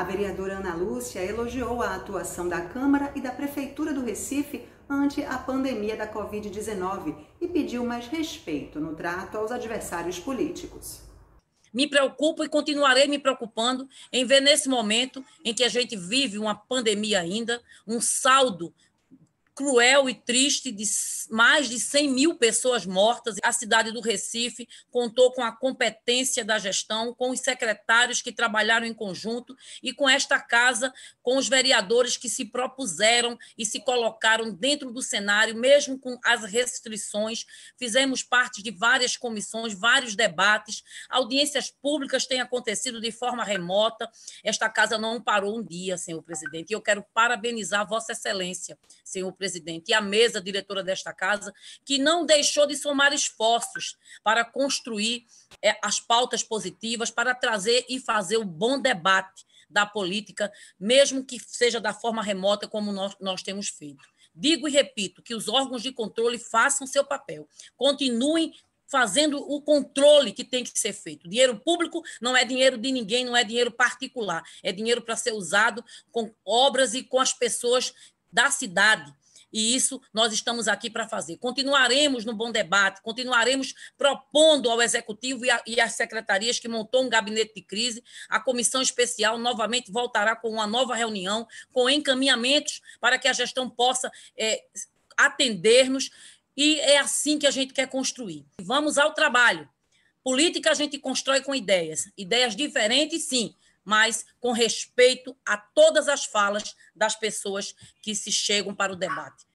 vereadora Ana Lúcia elogiou a atuação da Câmara e da Prefeitura do Recife ante a pandemia da Covid-19 e pediu mais respeito no trato aos adversários políticos. Me preocupo e continuarei me preocupando em ver nesse momento em que a gente vive uma pandemia ainda, um saldo cruel e triste de mais de 100 mil pessoas mortas. A cidade do Recife contou com a competência da gestão, com os secretários que trabalharam em conjunto e com esta casa, com os vereadores que se propuseram e se colocaram dentro do cenário, mesmo com as restrições. Fizemos parte de várias comissões, vários debates, audiências públicas têm acontecido de forma remota. Esta casa não parou um dia, senhor presidente, e eu quero parabenizar Vossa Excelência, senhor presidente, e a mesa diretora desta casa, que não deixou de somar esforços para construir as pautas positivas, para trazer e fazer o bom debate da política, mesmo que seja da forma remota, como nós temos feito. Digo e repito que os órgãos de controle façam seu papel, continuem fazendo o controle que tem que ser feito. Dinheiro público não é dinheiro de ninguém, não é dinheiro particular, é dinheiro para ser usado com obras e com as pessoas da cidade. E isso nós estamos aqui para fazer. Continuaremos no bom debate, continuaremos propondo ao Executivo e às secretarias que montou um gabinete de crise. A comissão especial novamente voltará com uma nova reunião, com encaminhamentos para que a gestão possa atender-nos, e é assim que a gente quer construir. Vamos ao trabalho. Política a gente constrói com ideias diferentes, sim, mas com respeito a todas as falas das pessoas que se chegam para o debate.